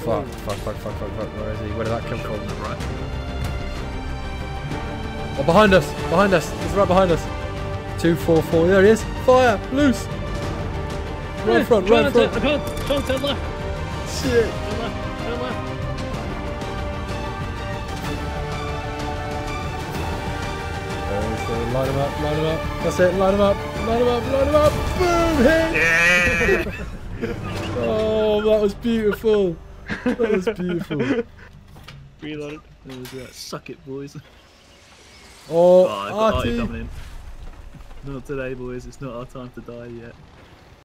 fuck. Where is he? Where did that come from? Right. Oh, behind us. He's right behind us. 244. There he is. Fire. Loose. Right in front. I can't turn left. Shit. Turn left. Line him up. That's it. Line him up. Boom. Hit. Yeah. Oh, that was beautiful. Reloaded. There was that. Suck it, boys. Oh, I've got Artie Artie. coming in. Not today, boys. It's not our time to die yet.